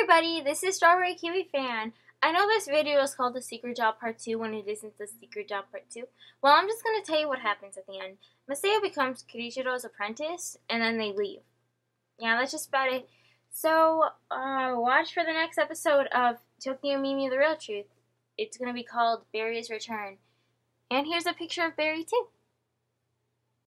everybody, this is StrawberryKiwiFan. I know this video is called The Secret Job Part 2 when it isn't The Secret Job Part 2. Well, I'm just going to tell you what happens at the end. Masao becomes Kirijiro's apprentice, and then they leave. Yeah, that's just about it. So, watch for the next episode of Tokyo Mew Mew The Real Truth. It's going to be called Barry's Return. And here's a picture of Barry, too.